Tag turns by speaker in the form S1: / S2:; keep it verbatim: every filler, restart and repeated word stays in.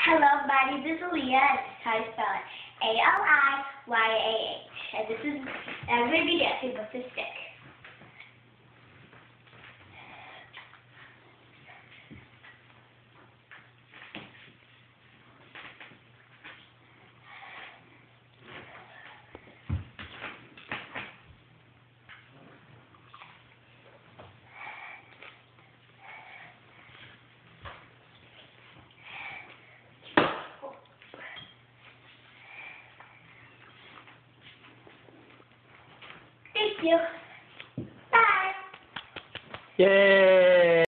S1: Hello, my name is Aliyah, and this is how you spell it. A L I Y A H. And this is, and I'm going to be dancing with this stick. Thank you. Bye.
S2: Yay!